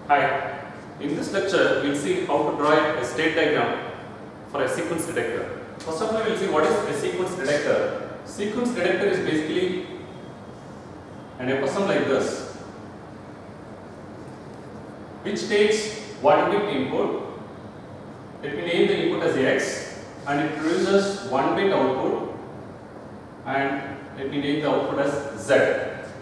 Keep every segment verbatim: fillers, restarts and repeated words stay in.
Hi, in this lecture we will see how to draw a state diagram for a sequence detector. First of all, we will see what is a sequence detector. Sequence detector is basically an episode like this, which takes one bit input. Let me name the input as X, and it produces one bit output, and let me name the output as Z.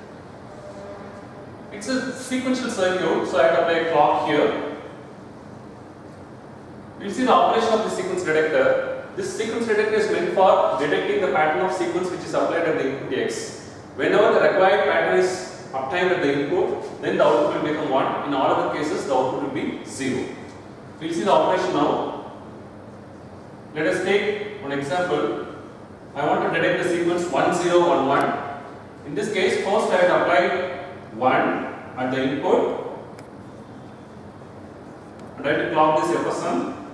It's a sequential circuit, so I have to apply a clock here. We will see the operation of the sequence detector. This sequence detector is meant for detecting the pattern of sequence which is applied at the input X. Whenever the required pattern is obtained at the input, then the output will become one. In all other cases, the output will be zero. We will see the operation now. Let us take one example. I want to detect the sequence one zero one one. In this case, first I have to apply one at the input, and I have to clock this F S M.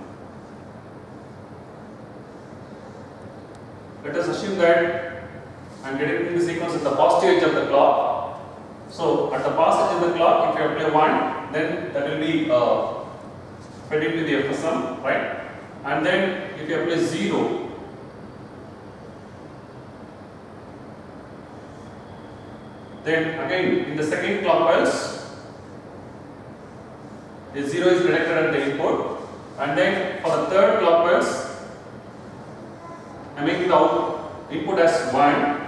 Let us assume that I am detecting the sequence at the positive edge of the clock. So at the positive edge of the clock, if you apply one, then that will be uh, fed into the F S M, right? And then if you apply zero, then again in the second clock pulse, the zero is detected at the input, and then for the third clock pulse, I am making the out input as one,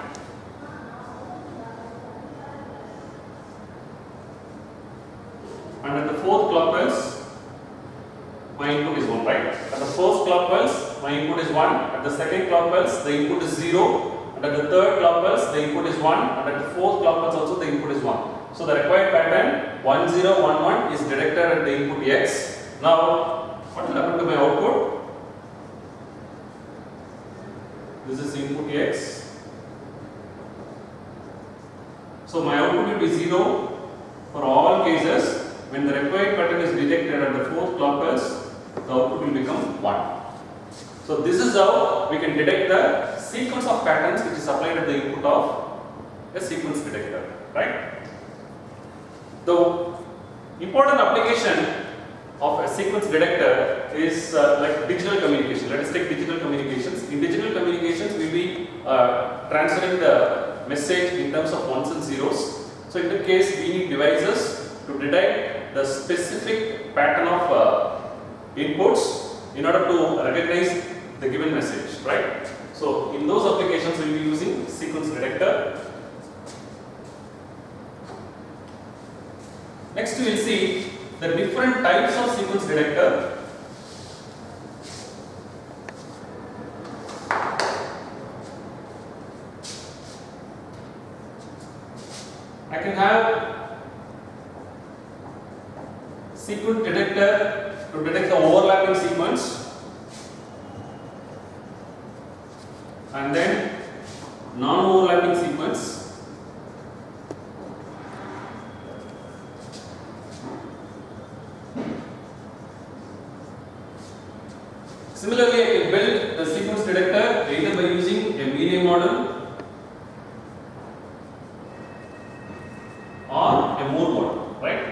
and at the fourth clock pulse, my input is one, right? At the first clock pulse, my input is one. At the second clock pulse, the input is zero. And at the third clock pulse, the input is one. And at the fourth clock pulse also, the input is one. So the required pattern one zero one one is detected at the input X. Now, what will happen to my output? This is input X. So my output will be zero for all cases. When the required pattern is detected at the fourth clock pulse, the output will become one. So this is how we can detect the sequence of patterns which is applied at the input of a sequence detector, right? The important application of a sequence detector is uh, like digital communication. Let us take digital communications. In digital communications, we will be uh, transferring the message in terms of ones and zeros. So in that case, we need devices to detect the specific pattern of uh, inputs in order to recognize the given message, right? So in those applications, we will be using sequence detector. Next, we will see the different types of sequence detector. I can have sequence detector to detect the overlapping sequence, and then non-overlapping sequence, similarly I can build the sequence detector either by using a Mealy model or a Moore model, right?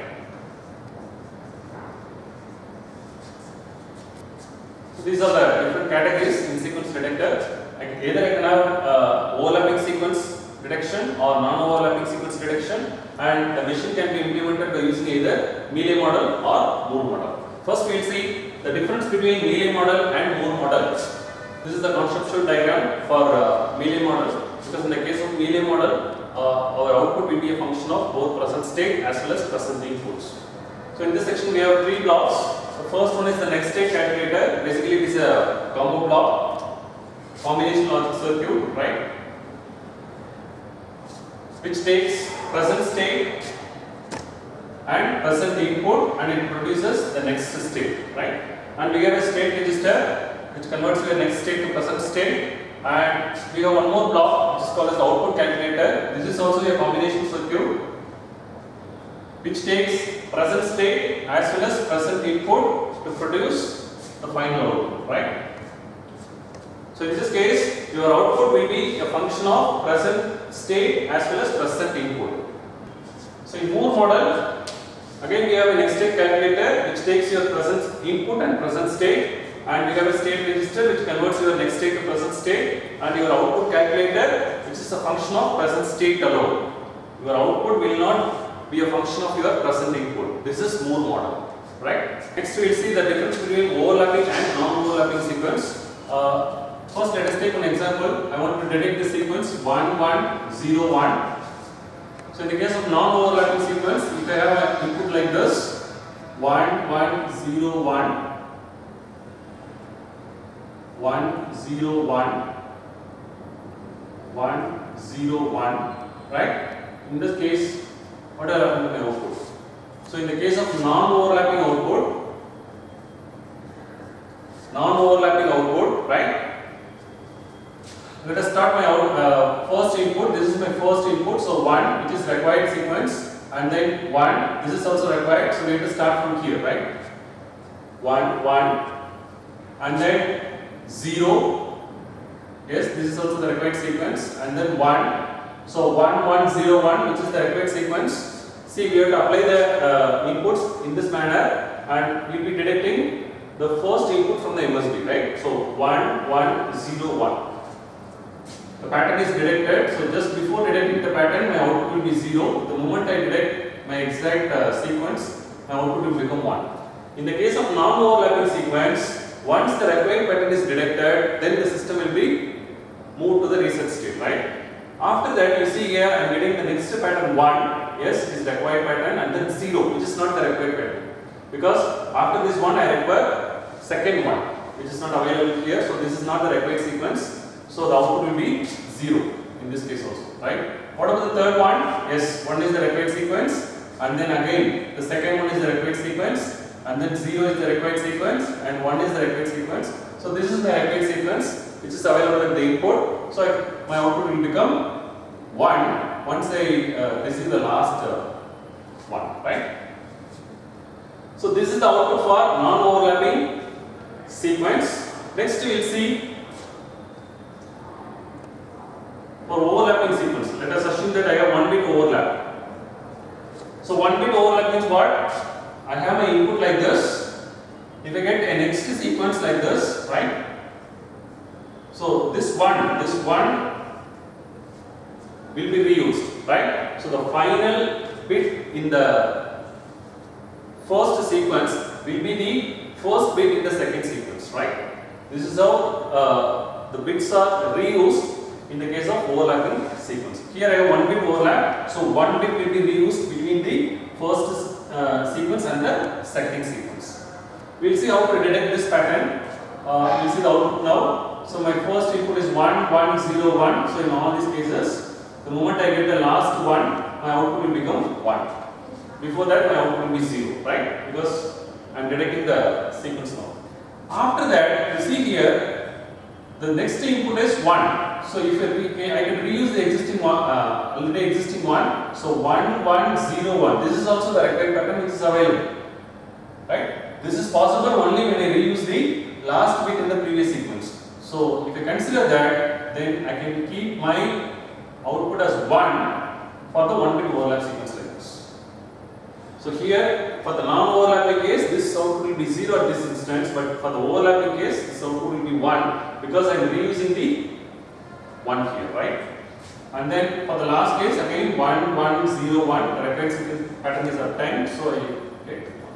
So these are the different categories in sequence detector. Either I can have uh, overlapping sequence detection or non-overlapping sequence detection, and the machine can be implemented by using either Mealy model or Moore model. First, we will see the difference between Mealy model and Moore model. This is the conceptual diagram for uh, Mealy model, because in the case of Mealy model, uh, our output will be a function of both present state as well as present inputs. So in this section, we have three blocks. The first one is the next state calculator. Basically, it is a combo block, combination logic circuit, right, which takes present state and present input and it produces the next state, right? And we have a state register which converts your next state to present state, and we have one more block which is called as the output calculator. This is also a combination circuit which takes present state as well as present input to produce the final output, right? So in this case, your output will be a function of present state as well as present input. So in Moore model, Again we have a next state calculator which takes your present input and present state, and we have a state register which converts your next state to present state, and your output calculator which is a function of present state alone. Your output will not be a function of your present input. This is Moore model, right? Next we will see the difference between overlapping and non-overlapping sequence. Uh, first let us take an example. I want to detect the sequence one one zero one. So in the case of non-overlapping sequence, if I have an input like this, one one zero one, one zero one, one zero one, right? In this case, what will happen to my output? So in the case of non-overlapping output, non-overlapping output, right? Let us start my out, uh, first input. This is my first input. So one, which is required sequence, and then one. This is also required. So we have to start from here, right? One, one, and then zero. Yes, this is also the required sequence, and then one. So one, one, zero, one, which is the required sequence. See, we have to apply the uh, inputs in this manner, and we will be detecting the first input from the M S B, right? So one, one, zero, one. The pattern is detected. So just before detecting the pattern, my output will be zero. The moment I detect my exact uh, sequence, my output will become one. In the case of non-overlapping sequence, once the required pattern is detected, then the system will be moved to the reset state, right? After that, you see here I am getting the next pattern one. Yes, it is the required pattern, and then zero, which is not the required pattern. Because after this one, I require second one, which is not available here. So this is not the required sequence. So the output will be zero in this case also, right? What about the third one? Yes, one is the required sequence, and then again the second one is the required sequence, and then zero is the required sequence, and one is the required sequence. So this is the required sequence which is available at the input. So I, my output will become one once I uh, receive the last uh, one, right? So this is the output for non-overlapping sequence. Next we will see for overlapping sequence. Let us assume that I have one bit overlap. So one bit overlap means what? I have my input like this. If I get a next sequence like this, right? So this one, this one will be reused, right? So the final bit in the first sequence will be the first bit in the second sequence, right? This is how uh, the bits are reused in the case of overlapping sequence. Here I have one bit overlap, so one bit will be reused between the first uh, sequence and the second sequence. We will see how to detect this pattern. Uh, we will see the output now. So my first input is one, one, zero, one. So in all these cases, the moment I get the last one, my output will become one. Before that, my output will be zero, right? Because I am detecting the sequence now. After that, you see here, the next input is one. So if I, I can reuse the existing one, uh, already existing one. So one, one, zero, one. This is also the required pattern which is available, right? This is possible only when I reuse the last bit in the previous sequence. So if I consider that, then I can keep my output as one for the one bit overlap sequence like this. So here for the non-overlapping case, this output will be zero at this instance, but for the overlapping case, this output will be one because I am reusing the one here, right? And then for the last case, again one, one, zero, one. The required sequence pattern is obtained, so I get one.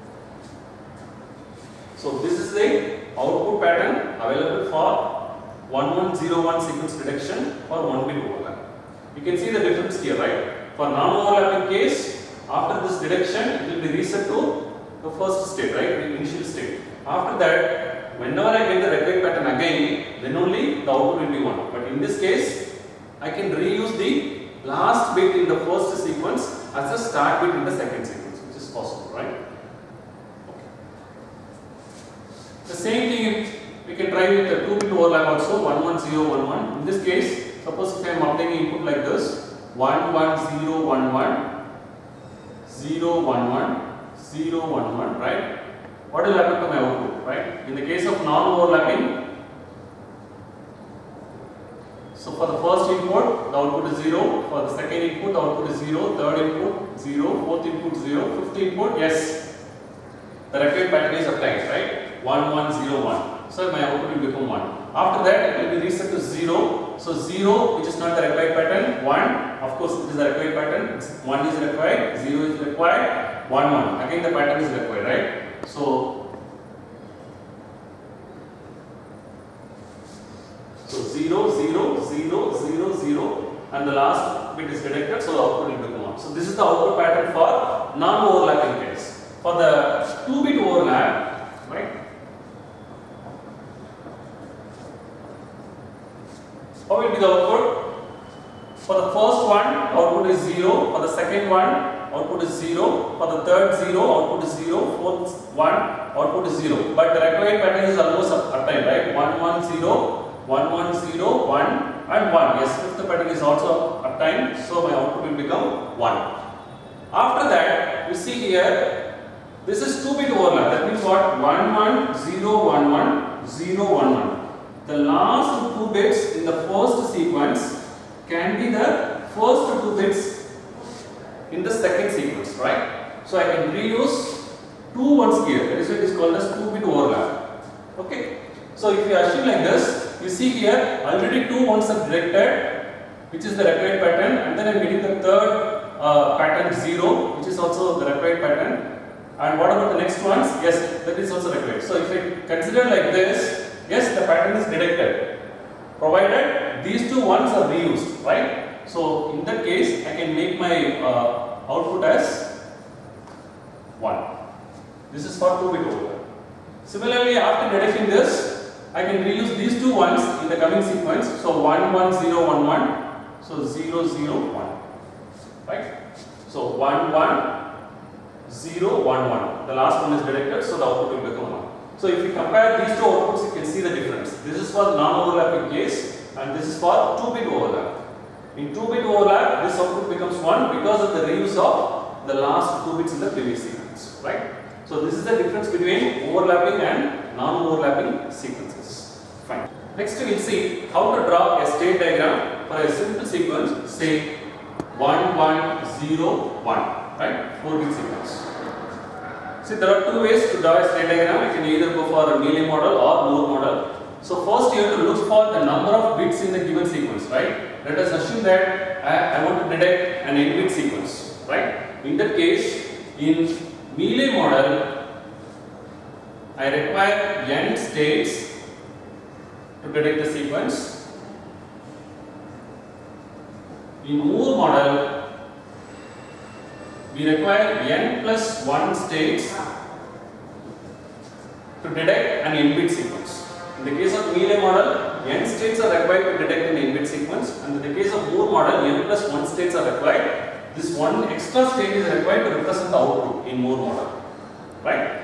So this is the output pattern available for one one zero one sequence detection or one bit overlap. You can see the difference here, right? For non-overlapping case, after this detection, it will be reset to the first state, right? The initial state. After that, whenever I get the required pattern again, then only the output will be one. But in this case, I can reuse the last bit in the first sequence as a start bit in the second sequence, which is possible, right? Okay. The same thing we can try with the two bit overlap also, one one zero one one. In this case, suppose if I am updating input like this, one one zero one one, zero one one, zero one one, right? What will happen to my output, right? In the case of non-overlapping, So for the first input, the output is zero. For the second input, the output is zero. Third input, zero. Fourth input, zero. Fifth input, yes. The required pattern is obtained, right? one, one, zero, one. So my output will become one. After that, it will be reset to zero. So zero, which is not the required pattern, one. Of course, it is the required pattern. one is required, zero is required, one, one. Again, the pattern is required, right? So, so zero, zero, zero, zero, zero, and the last bit is detected. So the output will become one. So this is the output pattern for non-overlapping case. For the two-bit overlap, right? How will be the output? For the first one, output is zero. For the second one, output is zero. For the third zero, output is zero. Fourth one, output is zero. But the required pattern is almost obtained, right? one, one, zero, one, one, zero, one, and one. Yes, fifth pattern is also obtained. So my output will become one. After that, you see here. This is two-bit overlap. That means what? one, one, zero, one, one, zero, one, one. The last two bits in the first sequence can be the first two bits in the second sequence, right? So I can reuse two ones here. That is what is called as two-bit overlap. Okay. So if you assume like this, you see here already two ones are directed, which is the required pattern, and then I am getting the third uh, pattern zero, which is also the required pattern. And what about the next ones? Yes, that is also required. So if I consider like this, yes, the pattern is detected, provided these two ones are reused, right? So in that case, I can make my uh, output as one. This is for two-bit overlap. Similarly, after detecting this, I can reuse these two ones in the coming sequence. So one, one, zero, one, one. So zero, zero, one. Right? So one, one. zero, one, one. The last one is detected, so the output will become one. So if you compare these two outputs, you can see the difference. This is for non-overlapping case, and this is for two-bit overlap. In two-bit overlap, this output becomes one because of the reuse of the last two bits in the previous sequence, right? So this is the difference between overlapping and non-overlapping sequences. Fine. Next, we will see how to draw a state diagram for a simple sequence, say one, one, zero, one. Right? four bit sequence. See, there are two ways to draw a state diagram. You can either go for a Mealy model or Moore model. So first you have to look for the number of bits in the given sequence, right? Let us assume that I, I want to detect an n bit sequence, right? In that case, in Mealy model, I require n states to detect the sequence. In Moore model, we require n plus one states to detect an n bit sequence. In the case of Mealy model, n states are required to detect an n bit sequence, and in the case of Moore model, n plus one states are required. This one extra state is required to represent the output in Moore model, right?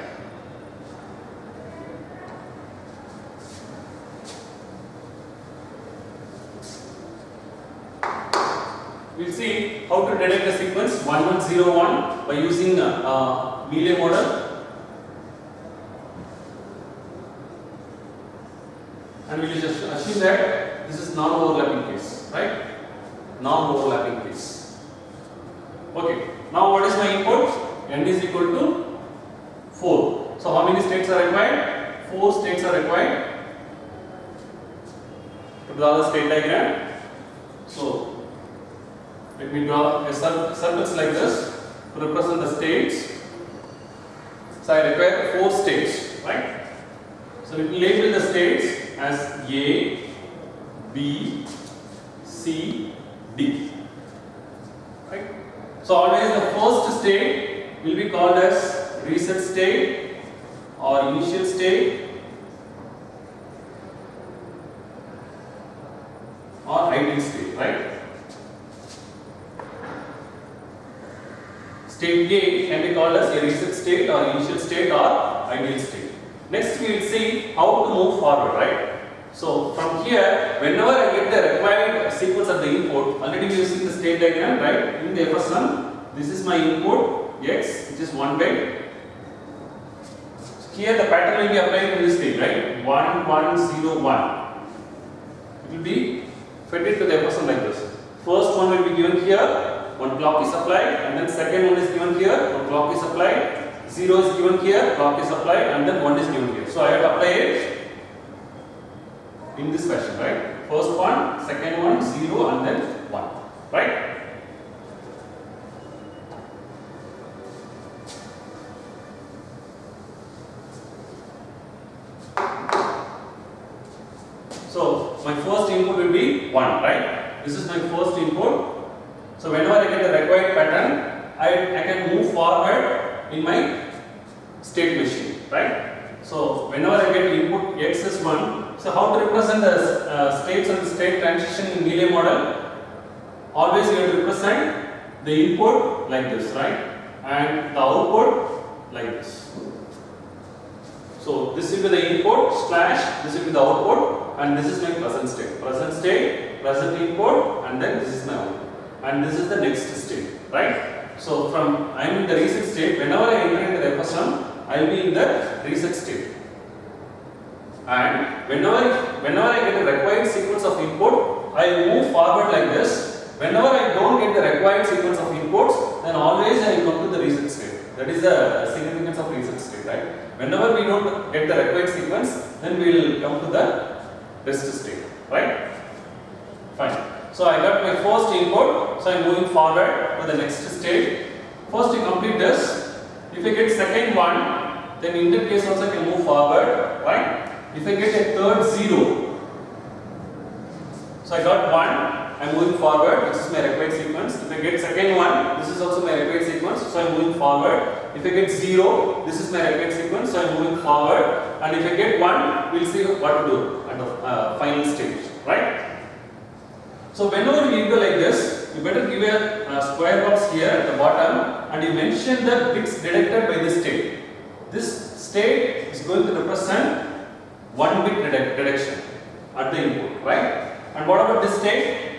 We will see how to detect the sequence one one zero one by using a uh, uh, Mealy model, and we will just assume that this is non-overlapping case, right? Non-overlapping case. Okay. Now what is my input? N is equal to four. So how many states are required? Four states are required to draw the state diagram. So let me draw a circles like this to represent the states. So I require four states, right? So let me label the states as A, B, C, D. Right? So always the first state will be called as reset state or initial state or ideal state, right? State A can be called as a reset state or initial state or ideal state. Next we will see how to move forward, right? So from here, whenever I get the required sequence of the input, already we have seen the state diagram, right? In the F S M, this is my input X, which is one bit. Here the pattern will be applied in this state, right? one, one, zero, one. It will be fed it to the F S M like this. First one will be given here, one clock is applied, and then second one is given here, one clock is applied, zero is given here, clock is applied, and then one is given here. So I have to apply it in this fashion, right? First one, second one, zero, and then one, right? So my first input will be one, right? This is my first input. So whenever I get the required pattern, I, I can move forward in my state machine, right? So whenever I get input x is one, so how to represent the uh, states and the state transition in Mealy model? Always you have to represent the input like this, right? And the output like this. So this will be the input slash this will be the output, and this is my present state. Present state, present input, and then this is my output. And this is the next state, right? So from I am in the reset state, whenever I enter into the F S M, I will be in the reset state. And whenever, whenever I get the required sequence of input, I will move forward like this. Whenever I don't get the required sequence of inputs, then always I will come to the reset state. That is the significance of reset state, right? Whenever we don't get the required sequence, then we will come to the rest state, right? Fine. So I got my first input, so I am moving forward to the next state. First you complete this. If I get second one, then in that case also I can move forward, right? If I get a third zero, so I got one, I am moving forward, this is my required sequence. If I get second one, this is also my required sequence, so I am moving forward. If I get zero, this is my required sequence, so I am moving forward. And if I get one, we will see what to do at the uh, final stage, right? So whenever you go like this, you better give a uh, square box here at the bottom, and you mention the bits detected by this state. This state is going to represent one bit detect detection at the input, right? And what about this state?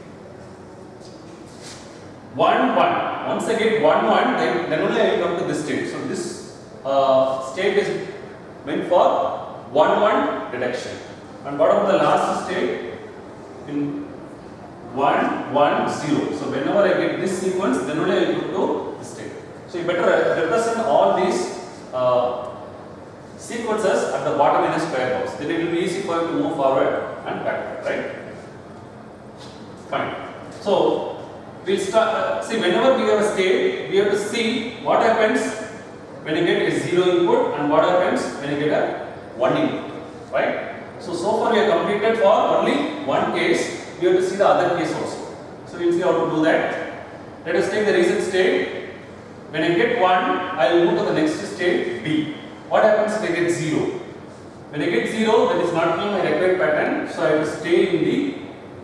one, one. Once I get one, one, then, then only I will come to this state. So this uh, state is meant for one, one detection. And what about the last state? In one, one, zero. So whenever I get this sequence, then only I will go to this state. So you better represent all these uh, sequences at the bottom in a square box. Then it will be easy for you to move forward and backward, right? Fine. So we'll start. Uh, see, whenever we have a state, we have to see what happens when you get a zero input and what happens when you get a one input, right? So so far we have completed for only one case. We have to see the other case also. So we will see how to do that. Let us take the reset state. When I get one, I will move to the next state B. What happens if I get zero? When I get zero, that is not my required pattern, so I will stay in the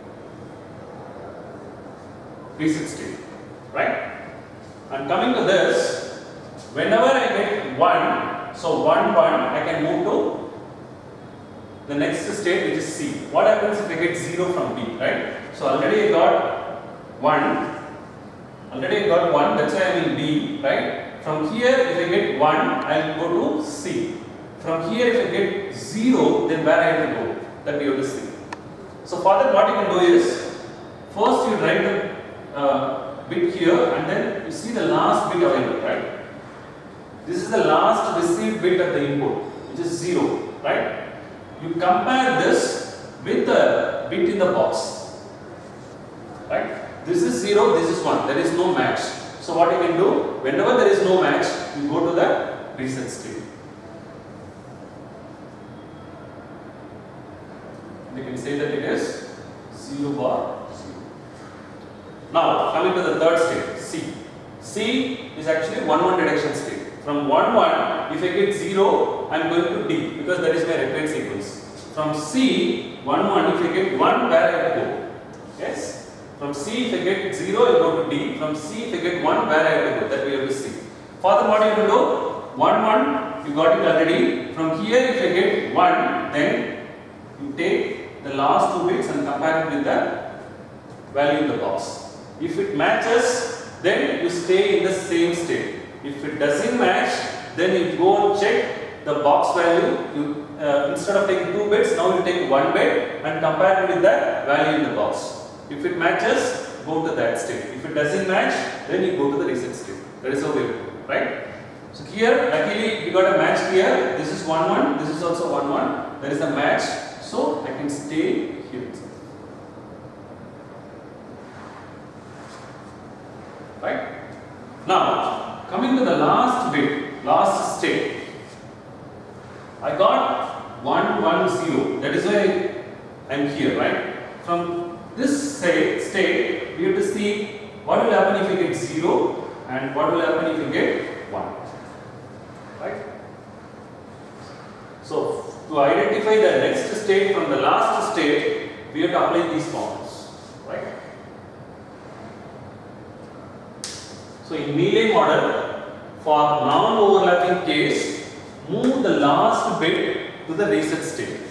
reset state, right? And coming to this, whenever I get one, so one, one, I can move to the next state, which is C. What happens if I get zero from B, right? So already I got one, already I got one, that's why I am in B, right? From here, if I get one, I will go to C. From here, if I get zero, then where I have to go? That we have to see. So for that, what you can do is, first you write the uh, bit here, and then you see the last bit available, right? This is the last received bit of the input, which is zero, right? You compare this with the bit in the box, right? This is zero, this is one, there is no match. So what you can do, whenever there is no match, you go to the reset state. We can say that it is zero bar zero. Now coming to the third state, C. C is actually one one detection state. From one one, if I get zero, I am going to D because that is my required sequence. From C, one one, if I get one, where I have to go? Yes. From C, if I get zero, I go to D. From C, if I get one, where I have to go? That we have to see. Further, what you have to do? one one, you got it already. From here, if I get one, then you take the last two bits and compare it with the value in the box. If it matches, then you stay in the same state. If it doesn't match, then you go and check the box value, you uh, instead of taking two bits, now you take one bit and compare it with the value in the box. If it matches, go to that state. If it doesn't match, then you go to the reset state. That is how we do, right? So here, luckily we got a match here. This is one one. This is also one one. There is a match. So I can stay here. Right? Now, coming to the last bit, last state. I got one one zero. That is why I am here, right? From this state, state, we have to see what will happen if you get zero and what will happen if you get one. Right? So, to identify the next state from the last state, we have to apply these formulas. Right? So, in Mealy model, for non-overlapping case, move the last bit to the reset state.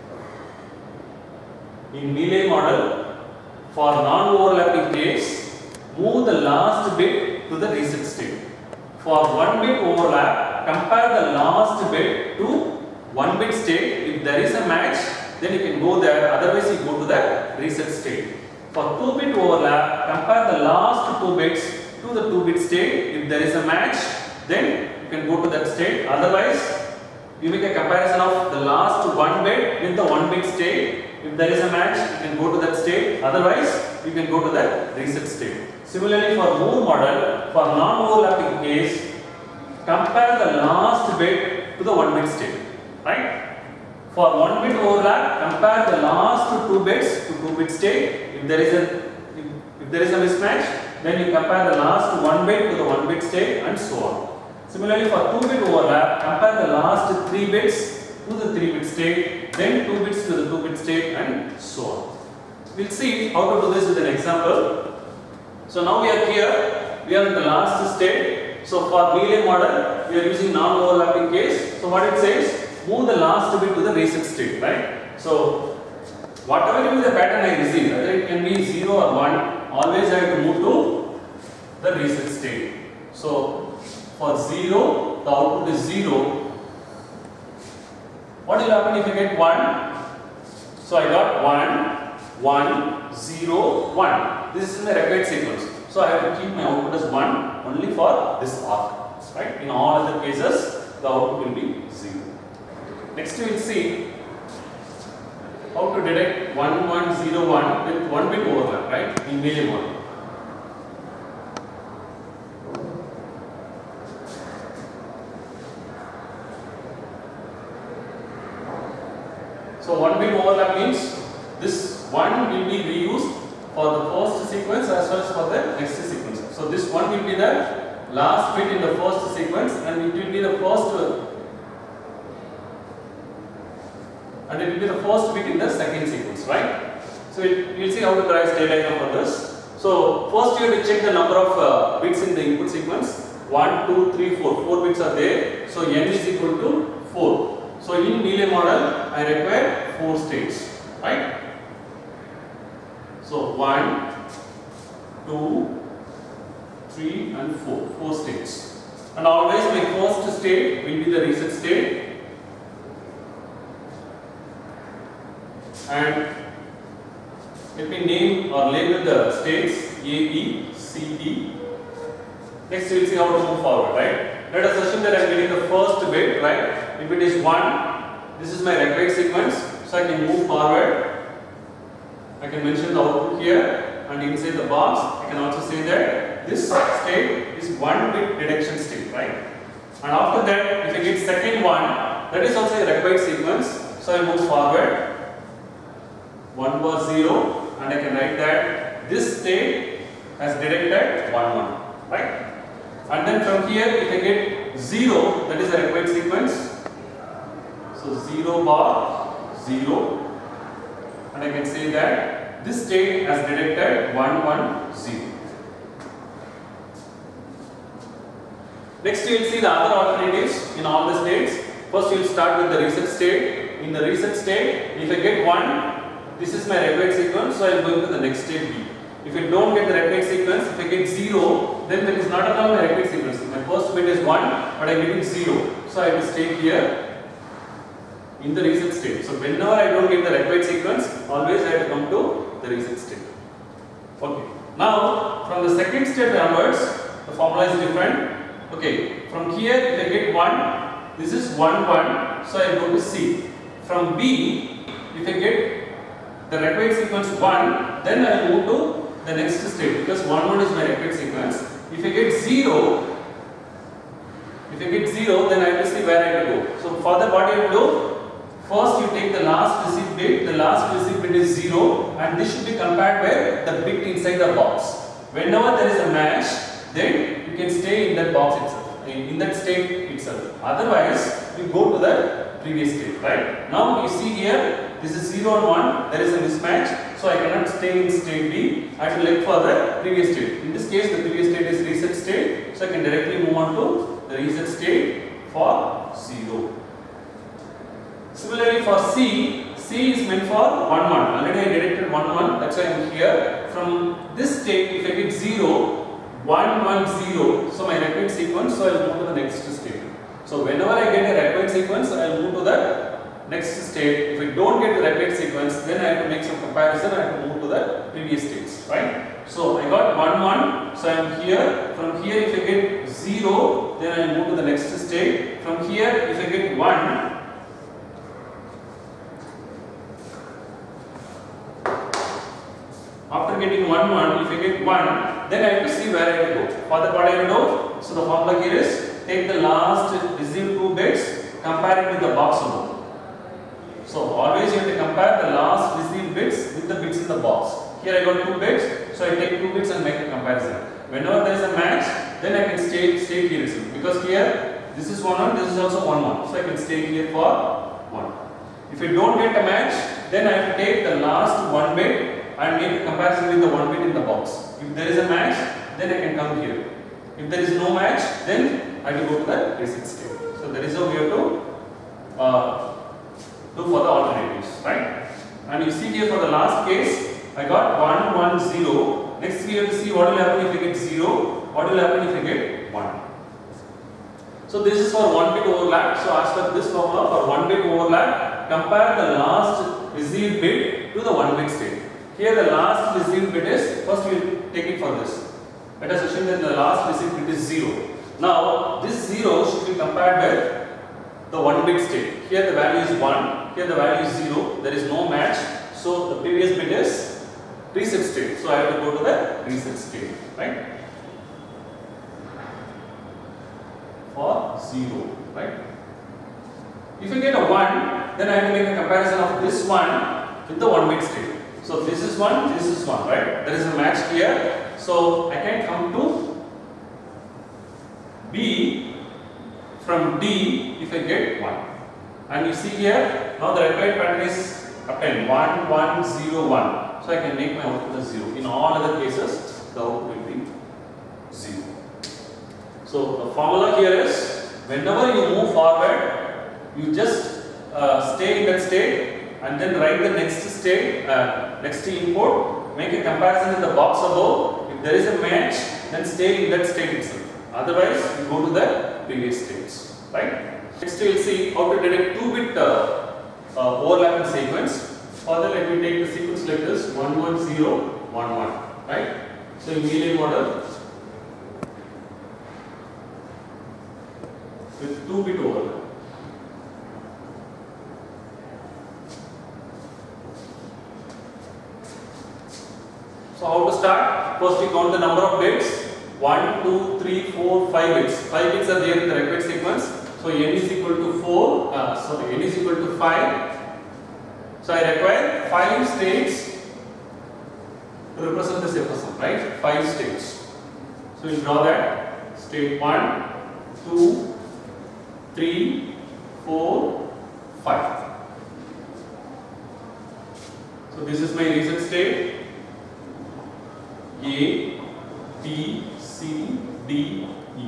In Mealy model, for non-overlapping case, move the last bit to the reset state. For one bit overlap, compare the last bit to one bit state. If there is a match, then you can go there, otherwise you go to the reset state. For two bit overlap, compare the last two bits to the two bit state. If there is a match, then you can go to that state. Otherwise, you make a comparison of the last one bit with the one bit state. If there is a match, you can go to that state. Otherwise, you can go to the reset state. Similarly, for Moore model, for non-overlapping case, compare the last bit to the one bit state. Right? For one bit overlap, compare the last two bits to two bit state. If there is a if, if there is a mismatch, then you compare the last one bit to the one bit state and so on. Similarly, for two bit overlap, compare the last three bits to the three bit state, then two bits to the two bit state and so on. We will see how to do this with an example. So now we are here, we are in the last state. So for Mealy model, we are using non-overlapping case. So what it says, move the last bit to the reset state, right? So whatever be the pattern I receive, whether it can be zero or one, always I have to move to the reset state. So for zero, the output is zero. What will happen if I get one? So I got one, one, zero, one. This is in the required sequence. So I have to keep my output as one only for this arc. Right? In all other cases, the output will be zero. Next we will see how to detect one one zero one with one bit overlap, right? In Mealy model. So one bit overlap means this one will be reused for the first sequence as well as for the next sequence. So this one will be the last bit in the first sequence and it will be the first and it will be the first bit in the second sequence, right? So it, we'll see how to try state diagram for this. So first you have to check the number of uh, bits in the input sequence. one, two, three, four. four bits are there. So n is equal to four. So in Mealy model, I require four states, right? So one, two, three and four. four states. And always my first state will be the reset state. And let me name or label the states A, B, C, D. Next we will see how to move forward, right? Let us assume that I am getting the first bit, right? If it is one, this is my required sequence, so I can move forward. I can mention the output here and inside the box, I can also say that this state is one bit detection state, right? And after that, if I get second one, that is also a required sequence, so I move forward. one was zero and I can write that this state has detected one one, right? And then from here if I get zero, that is a required sequence. So zero bar zero and I can say that this state has detected one one zero. Next you will see the other alternatives in all the states. First you will start with the reset state. In the reset state, if I get one, this is my required sequence, so I am going to the next state B. If I don't get the required sequence, if I get zero, then that is not at all my required sequence. My first bit is one, but I am getting zero. So I will stay here in the reset state. So whenever I don't get the required sequence, always I have to come to the reset state. Okay. Now from the second state onwards, the formula is different. Okay. From here, if I get one, this is one one. So I go to C. From B, if I get the required sequence one, then I move to the next state because one one is my required sequence. If I get zero, if I get zero, then I have to see where I have to go. So for that, what you have to do? First, you take the last receipt bit. The last receipt bit is zero, and this should be compared with the bit inside the box. Whenever there is a match, then you can stay in that box itself, in that state itself. Otherwise, you go to the previous state. Right? Now you see here. This is zero and one, there is a mismatch, so I cannot stay in state B, I have to look for the previous state. In this case, the previous state is reset state, so I can directly move on to the reset state for zero. Similarly for C, C is meant for one one, already I directed one one, that's why I am here. From this state, if I get zero, one one zero, so my required sequence, so I will move to the next state. So whenever I get a required sequence, I will move to the next state. If I don't get the required sequence, then I have to make some comparison. I have to move to the previous states, right? So I got one one, so I am here. From here, if I get zero, then I move to the next state. From here, if I get one, after getting one one, if I get one, then I have to see where I have to go. For that, what I have to do? So the formula here is take the last received two bits, compare it with the box amount. So always you have to compare the last received bits with the bits in the box. Here I got two bits, so I take two bits and make a comparison. Whenever there is a match, then I can stay, stay here itself. Because here, this is one one, this is also one one. So I can stay here for one. If I don't get a match, then I have to take the last one bit and make a comparison with the one bit in the box. If there is a match, then I can come here. If there is no match, then I will go to the reset state. So that is how we have to uh, do for the alternatives, right? And you see here for the last case, I got one one zero. Next we have to see what will happen if I get zero, what will happen if I get one. So this is for one bit overlap. So as per this formula, for one bit overlap, compare the last received bit to the one bit state. Here the last received bit is, first we will take it for this. Let us assume that the last received bit is zero. Now this zero should be compared with the one bit state. Here the value is one, here the value is zero, there is no match. So the previous bit is reset state. So I have to go to the reset state, right? For zero, right? If I get a one, then I have to make a comparison of this one with the one bit state. So this is one, this is one, right? There is a match here. So I can come to B from D if I get one. And you see here, now the required pattern is obtained one, one, zero, one. So I can make my output as zero. In all other cases, the output will be zero. So the formula here is, whenever you move forward, you just uh, stay in that state and then write the next state, uh, next input, make a comparison in the box above. If there is a match, then stay in that state itself. Otherwise, you go to the previous states, right? Next we will see how to detect two bit uh, uh, overlapping sequence. Further, let me take the sequence like this: one one zero one one, right? So in Melian model with two bit overlap. So how to start? First, we count the number of bits. one, two, three, four, five bits. five bits are there in the required sequence. So n is equal to four, uh, sorry, n is equal to five. So I require five states to represent this episode, right? five states. So we will draw that. State one, two, three, four, five. So this is my reset state. A, B, C, D, E.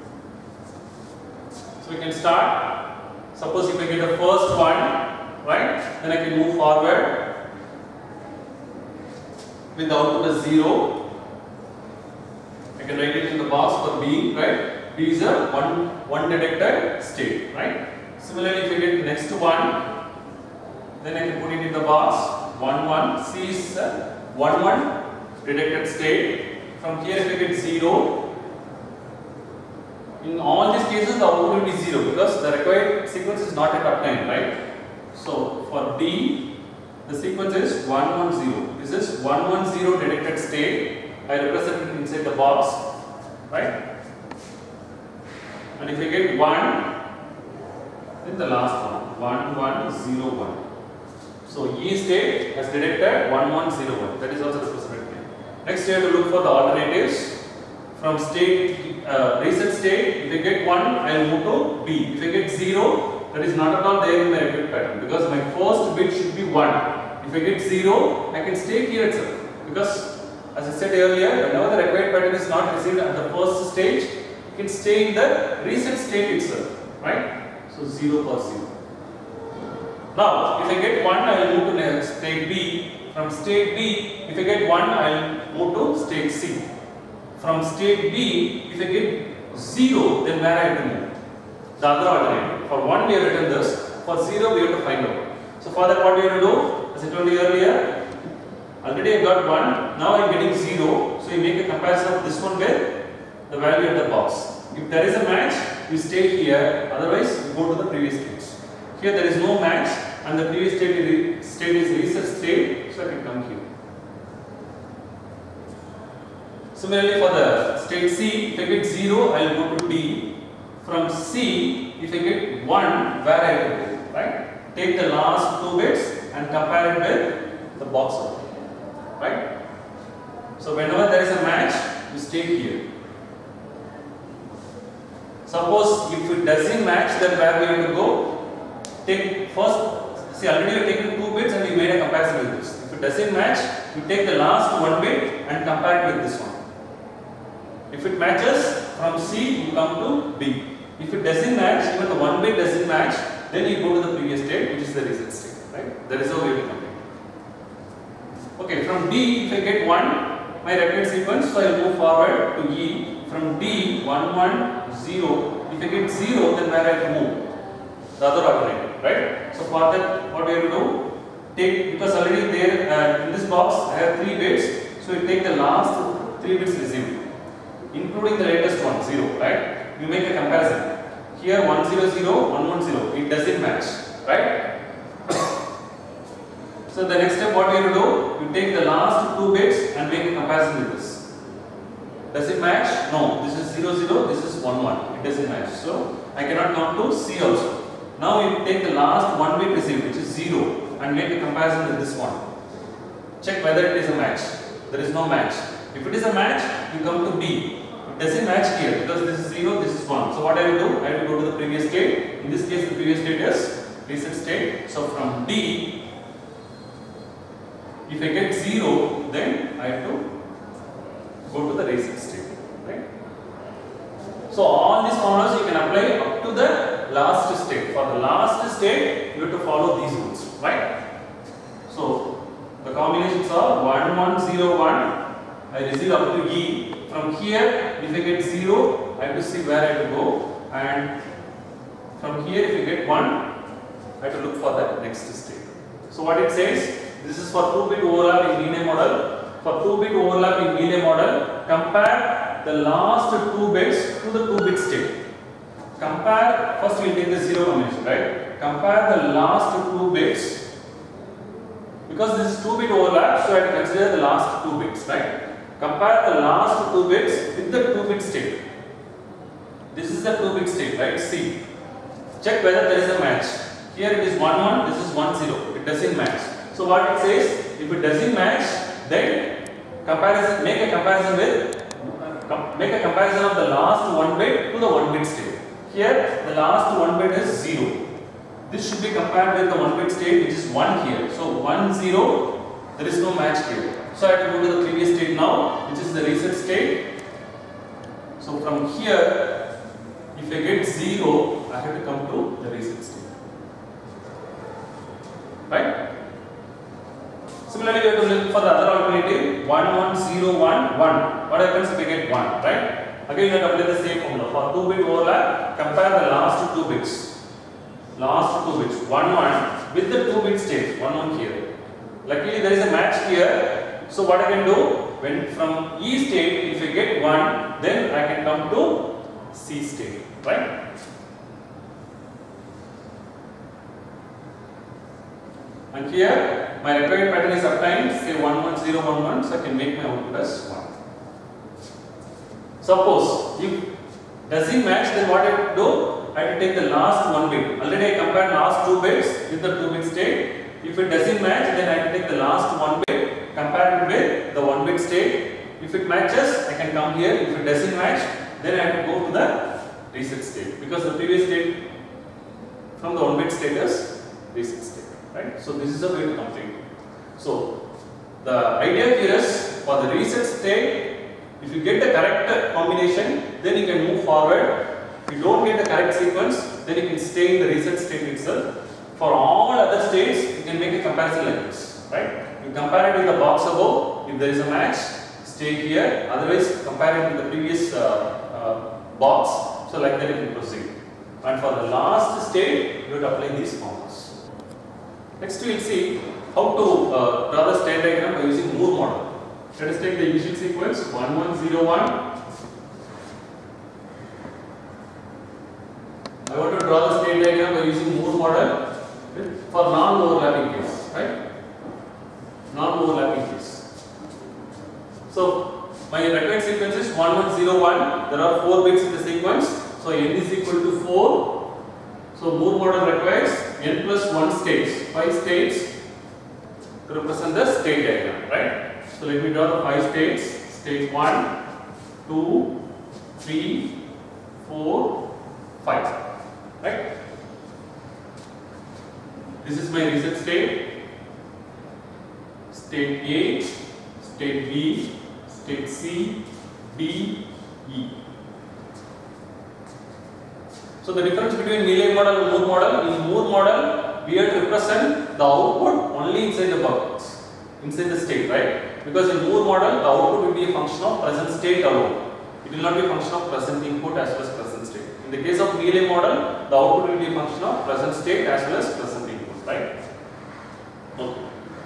So we can start. Suppose if I get the first one, right, then I can move forward with the output as zero. I can write it in the box for B, right? B is a one one detected state, right? Similarly, if you get the next one, then I can put it in the box. one one, C is uh, one one detected state. From here, if you get zero, in all these cases the output will be zero because the required sequence is not yet obtained, right? So for D, the sequence is one one zero. This is one one zero detected state. I represent it inside the box, right? And if you get one, then the last one, one one zero one. So E state has detected one one zero one. That is also represented here. Next, you have to look for the alternatives. From state, uh, reset state, if you get one, I will move to B. If you get zero, that is not at all there in my repeat pattern because my first bit should be one. If I get zero, I can stay here itself because, as I said earlier, whenever the required pattern is not received at the first stage, you can stay in the reset state itself, right? So zero for zero. Now, if I get one, I will move to state B. From state B, if I get one, I will move to state C. From state B, if I get zero, then where I have to move? The other alternative. For one, we have written this. For zero, we have to find out. So for that, what we have to do? As I told you earlier, already I got one. Now I am getting zero. So you make a comparison of this one with the value of the box. If there is a match, you stay here. Otherwise, you go to the previous state. Here there is no match, and the previous state is, state is reset state. So I can come here. Similarly, for the state C, if I get zero, I will go to D. From C, if I get one, where I will go, right? Take the last two bits and compare it with the box over here, right? So whenever there is a match, you stay here. Suppose if it doesn't match, then where we have to go? Take first, see already you have taken two bits and you made a comparison with this. If it doesn't match, you take the last one bit and compare it with this one. If it matches, from C you come to B. If it doesn't match, even the one bit doesn't match, then you go to the previous state, which is the reset state, right? That is how we will complete. Okay, from D, if I get one, my repeat sequence, so I will move forward to E. From D, one one zero. If I get zero, then where I have to move? The other alternative, right? So for that, what we have to do? Take, because already there uh, in this box I have three bits, so you take the last three bits received, including the latest one, zero, right? You make a comparison. Here one zero zero, one one zero, it doesn't match, right? So the next step, what you have to do? You take the last two bits and make a comparison with this. Does it match? No, this is zero zero, this is one one. It doesn't match. So I cannot come to C also. Now you take the last one bit received, which is zero, and make a comparison with this one. Check whether it is a match. There is no match. If it is a match, you come to B. It doesn't match here because this is zero, this is one. So what I will do? I will go to the previous state. In this case, the previous state is reset state. So from D, if I get zero, then I have to go to the reset state, right? So all these formulas you can apply up to the last state. For the last state, you have to follow these rules, right? So the combinations are one one zero one. I receive up to E. From here, if I get zero, I have to see where I have to go, and from here, if I get one, I have to look for the next state. So what it says, this is for two bit overlap in relay model. For two bit overlap in relay model, compare the last two bits to the two bit state. Compare, first we will take the zero combination, right? Compare the last two bits, because this is two bit overlap, so I have to consider the last two bits, right? Compare the last two bits with the two bit state. This is the two bit state, right? C. Check whether there is a match. Here it is one one, this is one zero. It doesn't match. So what it says, if it doesn't match, then comparison, make a comparison with, com make a comparison of the last one bit to the one bit state. Here the last one bit is zero. This should be compared with the one bit state, which is one here. So one zero, there is no match here. So I have to go to the previous state now, which is the reset state. So from here, if I get zero, I have to come to the reset state. Right? Similarly, we have to look for the other alternative, one one zero one one. What happens if I get one, right? Again, you have to apply the same formula. For two bit overlap, compare the last two bits. Last two bits, one one with the two bit state, one one here. Luckily, there is a match here. So what I can do? When from E state, if I get one, then I can come to C state, right? And here, my required pattern is obtained, say one one zero one one, so I can make my output as one. Suppose if doesn't match, then what I have to do? I have to take the last one bit. Already I compared last two bits with the two bit state. If it doesn't match, then I have to take the last one bit, compare it with the one bit state. If it matches, I can come here. If it doesn't match, then I have to go to the reset state, because the previous state from the one bit state is reset state. Right? So this is the way to complete. So the idea here is for the reset state, if you get the correct combination, then you can move forward. If you don't get the correct sequence, then you can stay in the reset state itself. For all other states, you can make a comparison like this. Right? You compare it with the box above. If there is a match, stay here. Otherwise, compare it with the previous uh, uh, box. So like that you can proceed. And for the last state, you have to apply these formulas. Next we will see how to uh, draw the state diagram by using Moore model. Let us take the initial sequence one one zero one. I want to draw the state diagram by using Moore model for non-overlapping case, right? Non-overlapping case. So my required sequence is one one zero one. There are four bits in the sequence. So n is equal to four. So Moore model requires n plus one states, five states to represent the state diagram, right? So let me draw the five states. State one, two, three, four, five, right? This is my reset state. State A, state B, state C, D, E. So the difference between Mealy model and Moore model, in Moore model, we have to represent the output only inside the box, inside the state, right? Because in Moore model, the output will be a function of present state alone. It will not be a function of present input as well as present state. In the case of Mealy model, the output will be a function of present state as well as present input, right? Okay.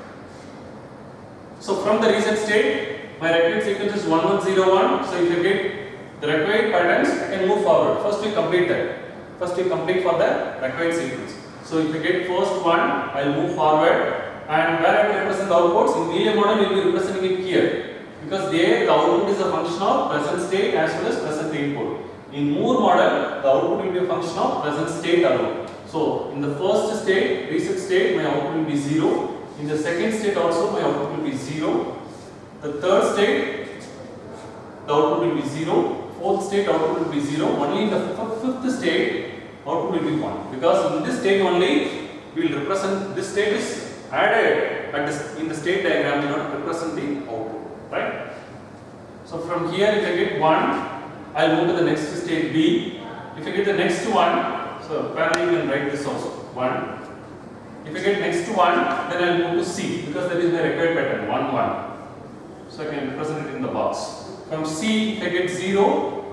So from the reset state, my required sequence is one one zero one. So if you get the required patterns, I can move forward. First we complete that. First we complete for the required sequence. So if you get first one, I will move forward. And where I will represent the outputs, in Mealy model we will be representing it here. Because there the output is a function of present state as well as present input. In Moore model, the output will be a function of present state alone. So in the first state, reset state, my output will be zero. In the second state also, my output will be zero. The third state, the output will be zero. Fourth state, output will be zero. Only in the fifth state, output will be one. Because in this state only, we will represent, this state is added at this, in the state diagram, we not represent the output, right? So from here, if I get one, I will move to the next state B. If I get the next one, so apparently you can write this also, one. If I get next one, then I will move to C, because that is my required pattern, one, one. So I can represent it in the box. From C, if I get zero,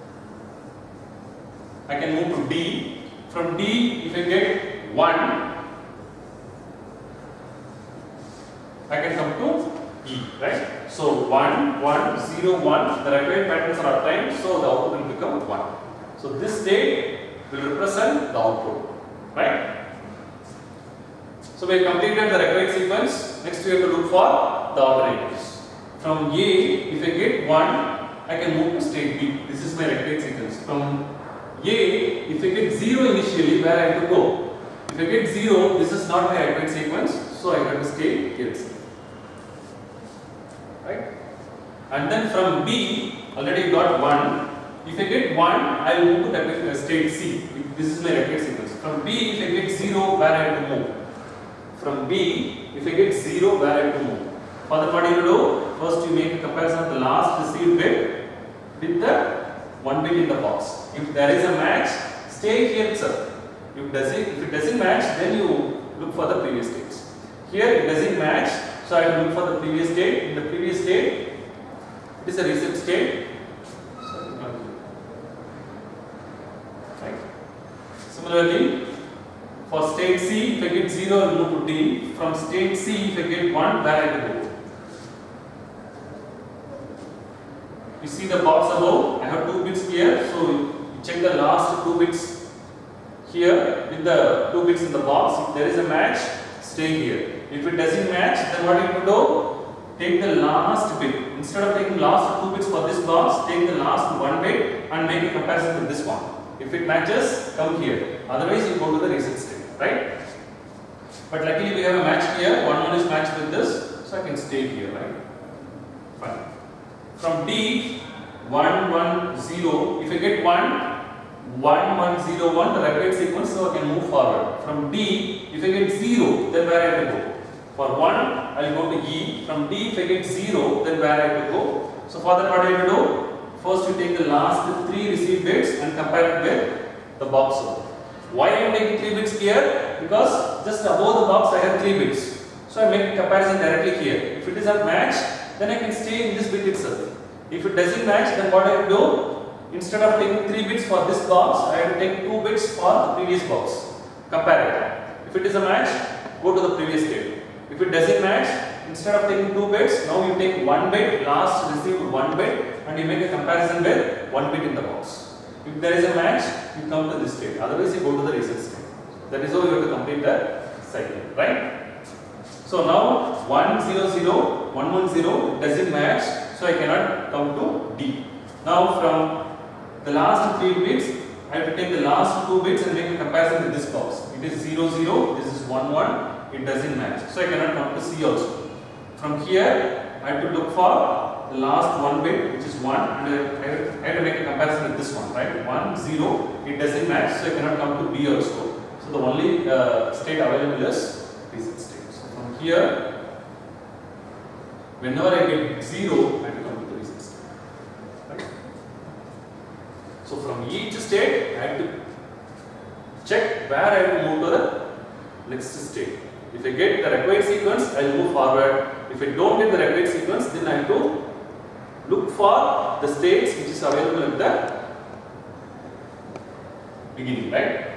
I can move to D. From D, if I get one, I can come to E, right? So one, one, zero, one, the required patterns are obtained, so the output will become one. So this state will represent the output, right? So we have completed the required sequence. Next we have to look for the alternatives. From A, if I get one, I can move to state B. This is my required sequence. From A, if I get zero initially, where I have to go? If I get zero, this is not my required sequence, so I have to stay here itself. Right? And then from B, already got one. If I get one, I will move to state C. This is my required sequence. From B, if I get zero, where I have to move? From B, if I get zero, where I have to move? For that, what you do? First, you make a comparison of the last received bit with the one bit in the box. If there is a match, stay here itself. If, does it, if it doesn't match, then you look for the previous states. Here, it doesn't match, so I will look for the previous state. In the previous state, it is a reset state. So, Similarly, for state C, if I get zero, I will move to D. From state C, if I get one, where I have to go? You see the box above, I have two bits here, so you check the last two bits here with the two bits in the box. If there is a match, stay here. If it doesn't match, then what you have to do? Take the last bit. Instead of taking last two bits for this box, take the last one bit and make a comparison with this one. If it matches, come here. Otherwise, you go to the reset state, right? But luckily, we have a match here. One one is matched with this, so I can stay here, right? Fine. From D, one one zero. If I get one, one one zero one, the required sequence, so I can move forward. From D, if I get zero, then where I have to go? For one, I will go to E. From D, if I get zero, then where I have to go? So for that, what I have to do? First, you take the last three received bits and compare it with the box. Why I am taking three bits here? Because just above the box, I have three bits. So I make a comparison directly here. If it is a match, then I can stay in this bit itself. If it doesn't match, then what I have to do? Instead of taking three bits for this box, I have to take two bits for the previous box. Compare it. If it is a match, go to the previous state. If it doesn't match, instead of taking two bits, now you take one bit, last received one bit, and you make a comparison with one bit in the box. If there is a match, you come to this state. Otherwise, you go to the reset state. That is how you have to complete the cycle, right? So now one zero zero, one one zero doesn't match, so I cannot come to D. Now from the last three bits, I have to take the last two bits and make a comparison with this box. It is zero zero, this is one one. It doesn't match, so I cannot come to C also. From here, I have to look for the last one bit, which is one, and I have, I have to make a comparison with this one, right? one, zero, it doesn't match, so I cannot come to B also. So the only uh, state available is reset state. So from here, whenever I get zero, I have to come to the reset state. Right? So from each state, I have to check where I have to move to the next state. If I get the required sequence, I will move forward. If I don't get the required sequence, then I have to look for the states which is available at the beginning, right?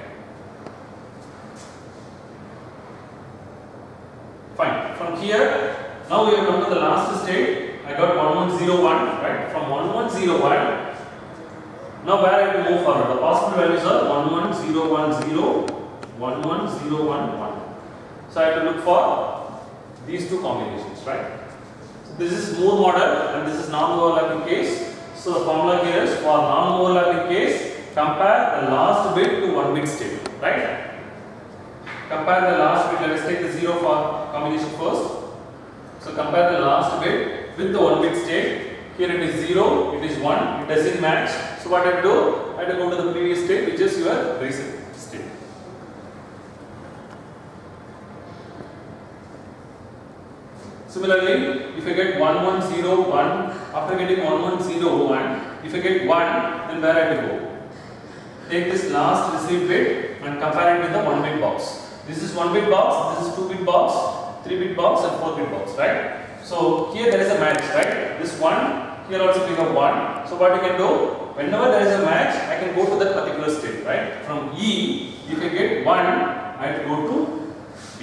Fine. From here, now we have come to the last state. I got one one zero one, right? From one one zero one, now where I have to move forward? The possible values are one one zero one zero, one one zero one one. So I have to look for these two combinations, right? So this is Moore model and this is non-overlapping case. So the formula here is for non-overlapping case, compare the last bit to one bit state, right? Compare the last bit, let us take the zero for combination first. So compare the last bit with the one bit state. Here it is zero, it is one, it doesn't match. So what I have to do? I have to go to the previous state, which is your reset state. Similarly, if I get one one zero one, after getting one one zero one, if I get one, then where I have to go? Take this last received bit and compare it with the one bit box. This is one bit box, this is two bit box, three bit box and four bit box, right? So here there is a match, right? This one, here also we have one. So what you can do? Whenever there is a match, I can go to that particular state, right? From E, if I get one, I have to go to B.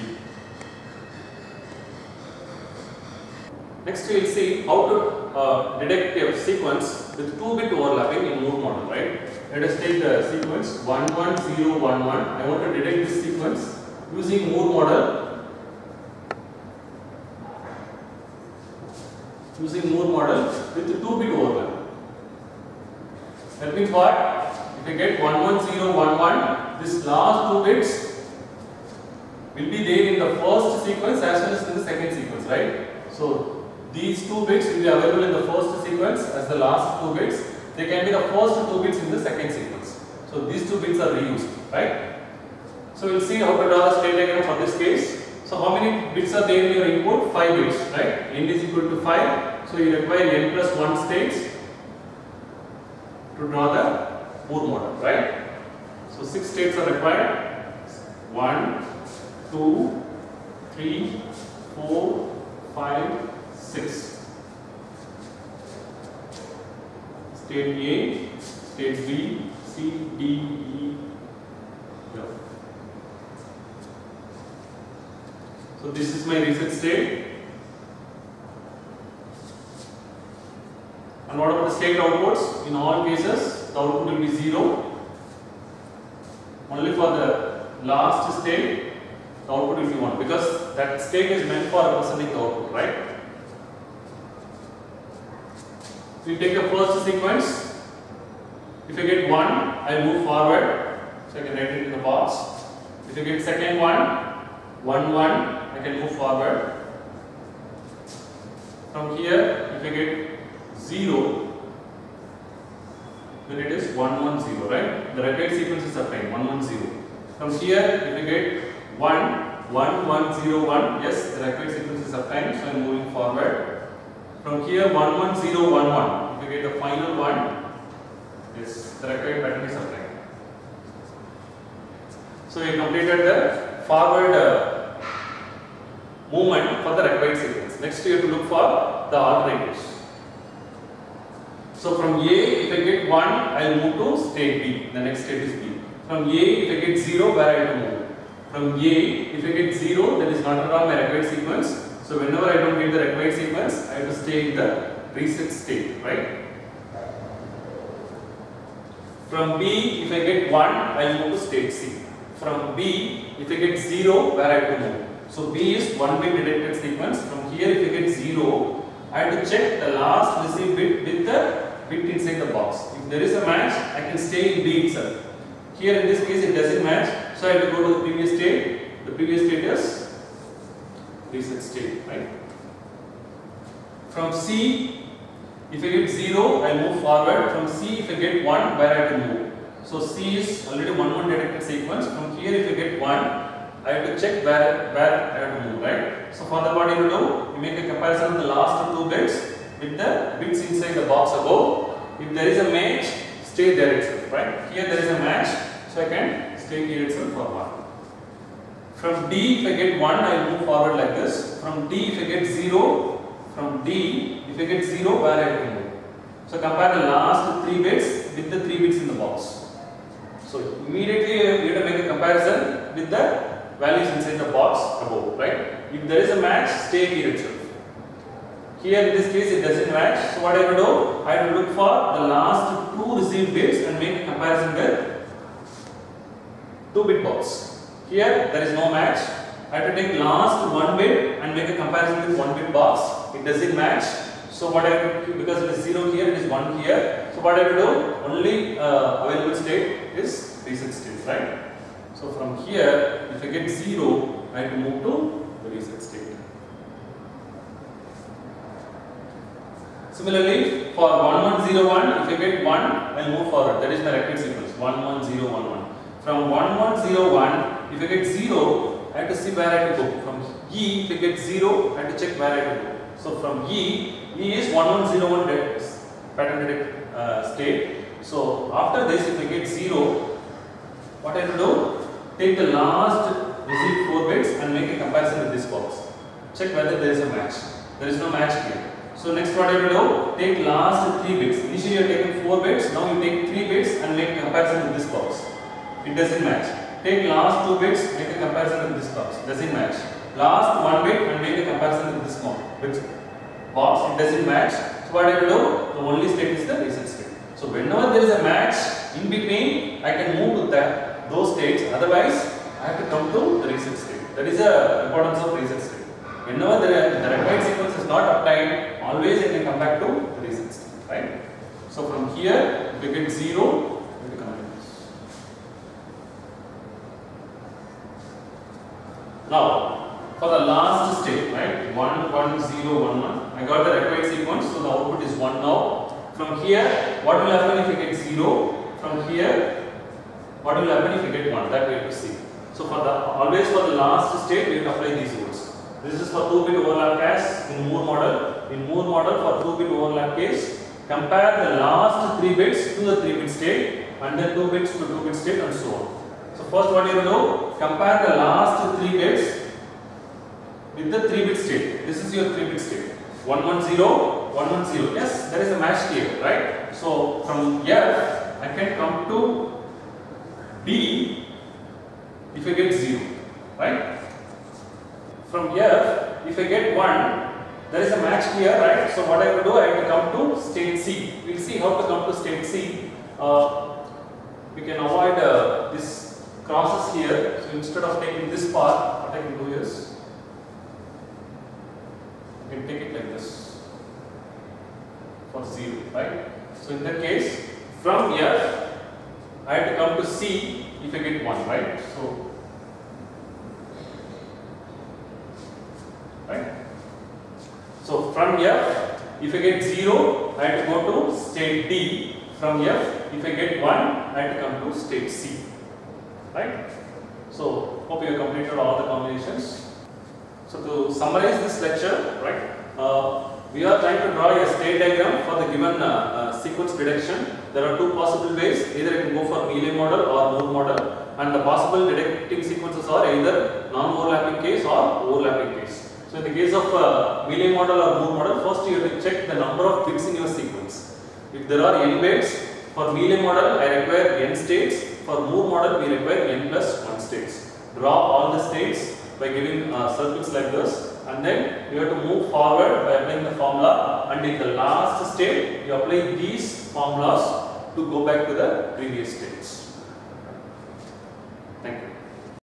Next we will see how to uh, detect a sequence with two bit overlapping in Moore model, right? Let us take the sequence one one zero one one. I want to detect this sequence using Moore model. Using Moore model with two bit overlap. That means what? If I get one one zero one one, this last two bits will be there in the first sequence as well as in the second sequence, right? So these two bits will be available in the first sequence as the last two bits. They can be the first two bits in the second sequence. So these two bits are reused, right? So we'll see how to draw the state diagram for this case. So how many bits are there in your input? five bits, right? N is equal to five. So you require n plus one states to draw the Moore model, right? So six states are required. one, two, three, four, five, six. State A, state B, C, D, E, F. So this is my reset state. And what about the state outputs? In all cases, the output will be zero. Only for the last state, the output will be one, because that state is meant for representing the output, right? So you take the first sequence. If I get one, I move forward, so I can write it in the box. If I get second one, one, one, I can move forward. From here, if I get zero, then it is one, one, zero, right? The required sequence is obtained, one, one, zero. From here, if I get one, one, one, zero, one, yes, the required sequence is obtained, so I am moving forward. From here, one, one, zero, one, one, if I get the final one, yes, the required pattern is obtained. So we completed the forward uh, movement for the required sequence. Next, you have to look for the alternatives. So from A, if I get one, I will move to state B. The next state is B. From A, if I get zero, where I have to move? From A, if I get zero, that is not at all my required sequence. So whenever I don't get the required sequence, I have to stay in the reset state, right? From B, if I get one, I will move to state C. From B, if I get zero, where I have to move? So B is one bit detected sequence. From here, if I get zero, I have to check the last received bit with the bit inside the box. If there is a match, I can stay in B itself. Here in this case, it doesn't match, so I have to go to the previous state. The previous state is reset state, right? From C, if I get zero, I move forward. From C, if I get one, where I have to move? So C is already one one detected sequence. From here, if I get one, I have to check where, where I have to move, right? So for that, what you do, you make a comparison of the last two bits with the bits inside the box above. If there is a match, stay there itself, right? Here there is a match, so I can stay here itself for one. From D, if I get one, I will move forward like this. From D, if I get zero, from D, if I get zero, where I have to move? So compare the last three bits with the three bits in the box. So immediately you have to make a comparison with the values inside the box above, right? If there is a match, stay here itself. Here in this case it doesn't match, so what I have to do? I have to look for the last two received bits and make a comparison with two bit box. Here there is no match. I have to take last one bit and make a comparison with one bit box. It doesn't match. So what I have to do, because it is zero here, it is one here. So what I have to do? Only uh, available state is reset state, right? So from here, if I get zero, I have to move to the reset state. Similarly, for one one zero one, if I get one, I will move forward. That is my required sequence, one one zero one one. From one one zero one, if I get zero, I have to see where I have to go. From E, if I get zero, I have to check where I have to go. So from E, E is one one zero one pattern detect uh, state. So after this, if I get zero, what I have to do? Take the last received four bits and make a comparison with this box. Check whether there is a match. There is no match here. So next what I will do? Take last three bits. Initially you have taken four bits. Now you take three bits and make a comparison with this box. It doesn't match. Take last two bits, make a comparison with this box. Doesn't match. Last one bit and make a comparison with this box. It doesn't match. So what I will do? The only state is the reset state. So whenever there is a match in between, I can move to that. Those states, otherwise I have to come to the reset state. That is the importance of reset state. Whenever the, the required sequence is not obtained, always I can come back to the reset state, right? So from here, if we get zero, we have to come to this. Now, for the last state, right, one, one, zero, one, one, I got the required sequence, so the output is one now. From here, what will happen if you get zero? From here, what will happen if you get one? That we have to see. So for the always for the last state, we have to apply these rules. This is for two bit overlap case in Moore model. In Moore model for two bit overlap case, compare the last three bits to the three bit state and then two bits to two bit state and so on. So first what you do? Compare the last three bits with the three bit state. This is your three bit state. one one zero, one one zero. Yes, there is a match here, right? So from F, I can come to B if I get zero, right? from F, if I get one, there is a match here, right? So what I will do, I will come to state C. We will see how to come to state C. Uh, we can avoid uh, this crosses here. So instead of taking this path, what I can do is, I can take it like this for zero, right? So in that case, from F, I have to come to C if I get one, right? So, right? So from F, if I get zero, I have to go to state D. From F, if I get one, I have to come to state C, right? So hope you have completed all the combinations. So to summarize this lecture, right? Uh, we are trying to draw a state diagram for the given uh, uh, sequence prediction. There are two possible ways. Either it can go for Mealy model or Moore model, and the possible detecting sequences are either non-overlapping case or overlapping case. So in the case of uh, Mealy model or Moore model, first you have to check the number of bits in your sequence. If there are n bits, for Mealy model I require n states, for Moore model we require n plus one states. Draw all the states by giving uh, circles like this, and then you have to move forward by applying the formula, and in the last state you apply these formulas to go back to the previous states. Thank you.